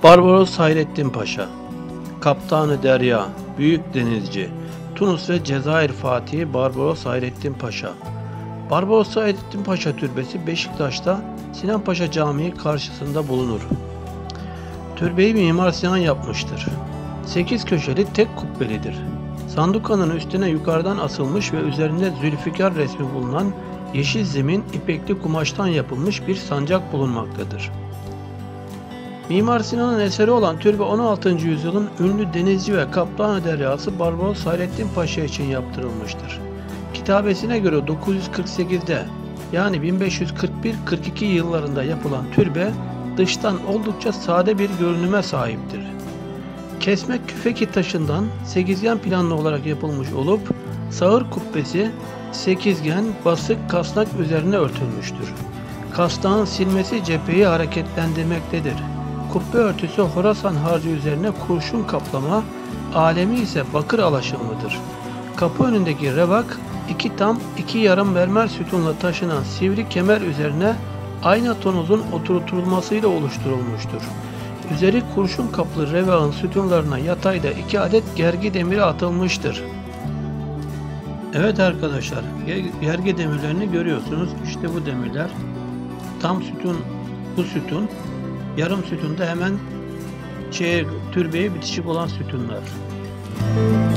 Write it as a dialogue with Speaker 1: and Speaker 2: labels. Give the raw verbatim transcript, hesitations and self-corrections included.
Speaker 1: Barbaros Hayrettin Paşa, Kaptanı Derya, Büyük Denizci, Tunus ve Cezayir Fatihi Barbaros Hayrettin Paşa. Barbaros Hayrettin Paşa Türbesi Beşiktaş'ta Sinan Paşa Camii karşısında bulunur. Türbeyi Mimar Sinan yapmıştır. Sekiz köşeli tek kubbelidir. Sandukanın üstüne yukarıdan asılmış ve üzerinde Zülfikar resmi bulunan yeşil zemin ipekli kumaştan yapılmış bir sancak bulunmaktadır. Mimar Sinan'ın eseri olan türbe on altıncı yüzyılın ünlü denizci ve kaptanı deryası Barbaros Hayrettin Paşa için yaptırılmıştır. Kitabesine göre dokuz yüz kırk sekizde yani bin beş yüz kırk bir kırk iki yıllarında yapılan türbe dıştan oldukça sade bir görünüme sahiptir. Kesme küfeki taşından sekizgen planlı olarak yapılmış olup sağır kubbesi sekizgen basık kasnak üzerine örtülmüştür. Kasnağın silmesi cepheyi hareketlendirmektedir. Kubbe örtüsü Horasan harcı üzerine kurşun kaplama, alemi ise bakır alaşımlıdır. Kapı önündeki revak iki tam iki yarım mermer sütunla taşınan sivri kemer üzerine ayna tonozun oturtulmasıyla oluşturulmuştur. Üzeri kurşun kaplı revağın sütunlarına yatayda iki adet gergi demiri atılmıştır. Evet arkadaşlar, gergi demirlerini görüyorsunuz. İşte bu demirler. Tam sütun bu sütun. Yarım sütunda hemen şeye, türbeye bitişik olan sütunlar.